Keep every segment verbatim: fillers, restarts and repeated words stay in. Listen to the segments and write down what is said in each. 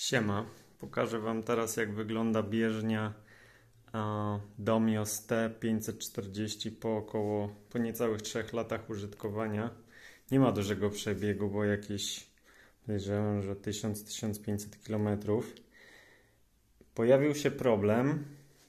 Siema, pokażę Wam teraz, jak wygląda bieżnia Domios T pięćset czterdzieści po około, po niecałych trzech latach użytkowania. Nie ma dużego przebiegu, bo jakieś, podejrzewam, że tysiąc do tysiąca pięciuset kilometrów. Pojawił się problem.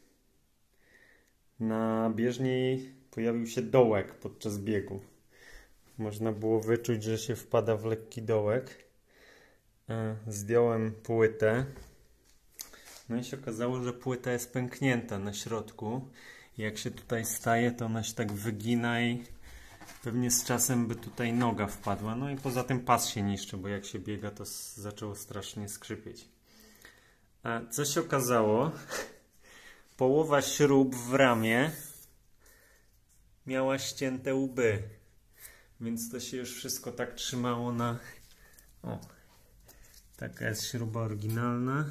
Na bieżni pojawił się dołek podczas biegu. Można było wyczuć, że się wpada w lekki dołek. Zdjąłem płytę. No i się okazało, że płyta jest pęknięta na środku. I jak się tutaj staje, to ona się tak wygina i pewnie z czasem by tutaj noga wpadła. No i poza tym pas się niszczy, bo jak się biega, to zaczęło strasznie skrzypieć. A co się okazało? Połowa śrub w ramie miała ścięte łby. Więc to się już wszystko tak trzymało na... O, taka jest śruba oryginalna.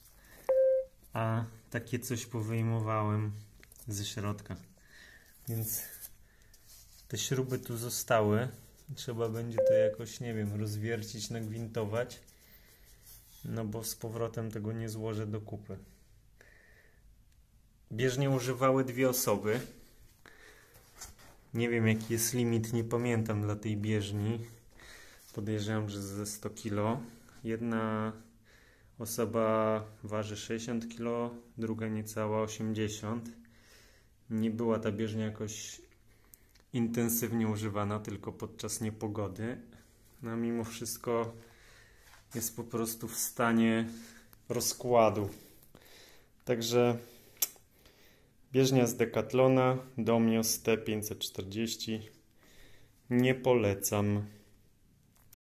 A takie coś powyjmowałem ze środka. Więc te śruby tu zostały. Trzeba będzie to jakoś, nie wiem, rozwiercić, nagwintować. No bo z powrotem tego nie złożę do kupy. Bieżnie używały dwie osoby. Nie wiem, jaki jest limit, nie pamiętam dla tej bieżni. Podejrzewam, że ze sto kilo. Jedna osoba waży sześćdziesiąt kilo, druga niecała osiemdziesiąt. Nie była ta bieżnia jakoś intensywnie używana, tylko podczas niepogody. No mimo wszystko jest po prostu w stanie rozkładu. Także bieżnia z Decathlona Domios T pięćset czterdzieści nie polecam.